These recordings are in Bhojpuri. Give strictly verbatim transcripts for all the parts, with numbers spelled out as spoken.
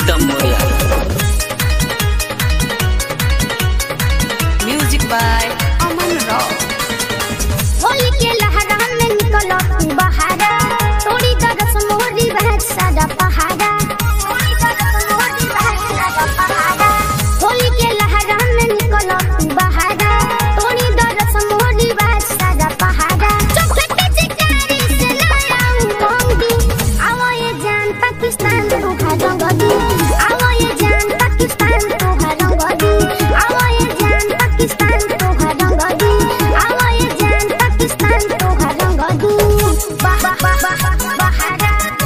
Pritam Moriya. Music by Aman Rao. Holi के लहरा में निकलो तू बहारा, तोड़ी दरस मोरी बहत सादा पहाड़ा, तोड़ी दरस मोरी बहत सादा पहाड़ा। होली के लहरा में निकलो तू बहारा, तोड़ी दरस मोरी बहत सादा पहाड़ा। चौखट चिकारी से लाया उमंगी, आओ ये जान पाकिस्तान तो भरंगी, आओ ये जान पाकिस्तान तो भरंगी, आओ ये जान पाकिस्तान तो भरंगी, आओ ये जान पाकिस्तान तो भरंगी। बाह बाह बाह बहारा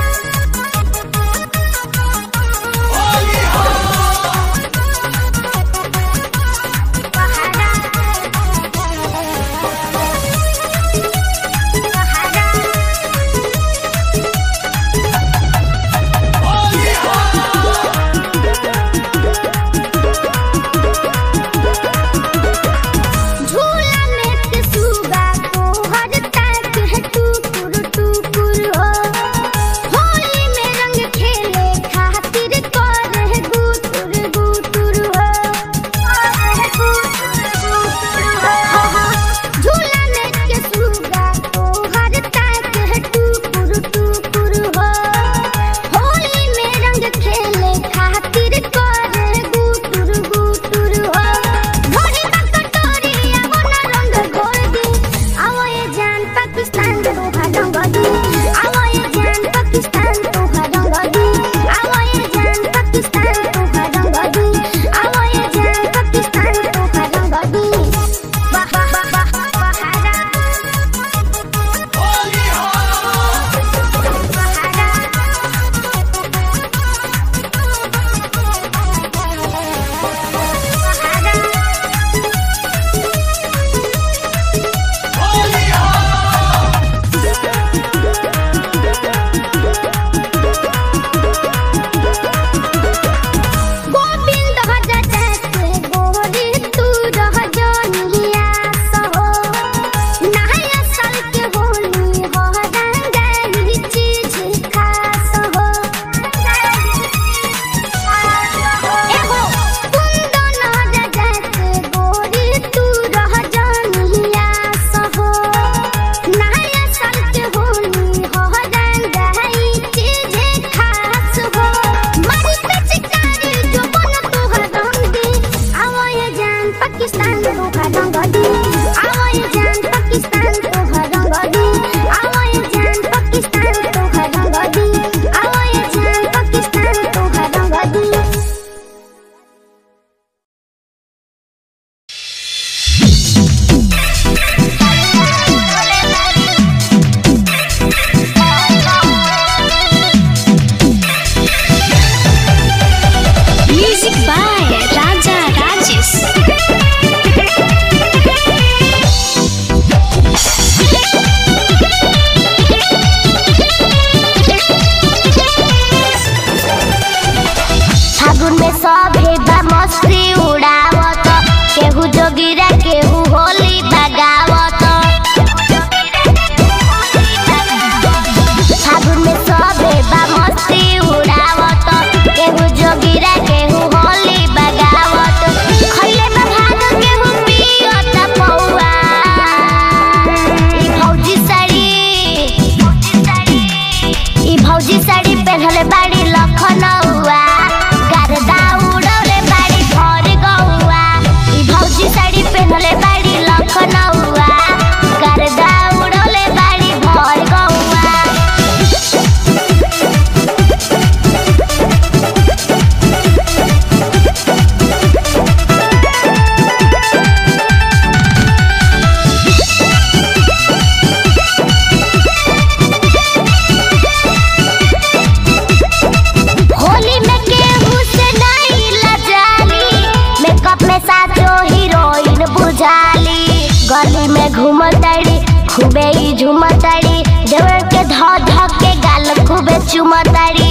घूमताड़ी खूबे ही झूमताड़ी, देवर के ध ध के गाल खूबे चुमताड़ी।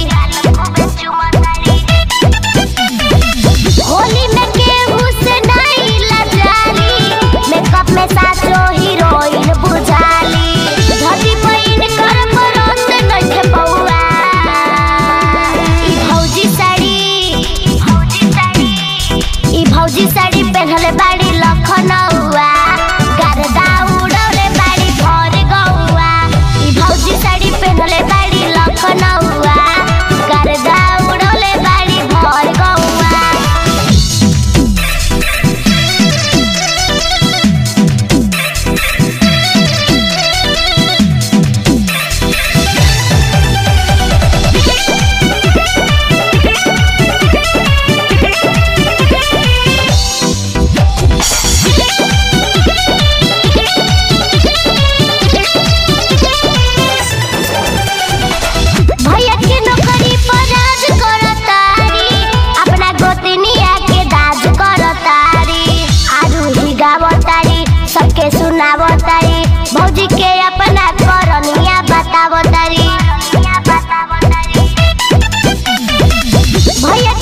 होली में केहू से नहीं लजाली, मेकअप में साचो हीरोइन बुझाली। धरती पैन कर बरस नइखे पौआ, ई भौजी साड़ी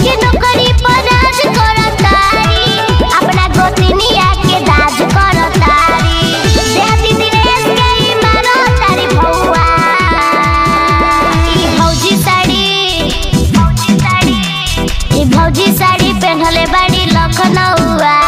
के नौकरी पर राज करतारी अपना गोतनिया के दाज करतारी देहती दिनेश के ई मारो तारी भौआ ई भौजी साड़ी भौजी साड़ी ई भौजी साड़ी पहनले बाड़ी लखनऊआ।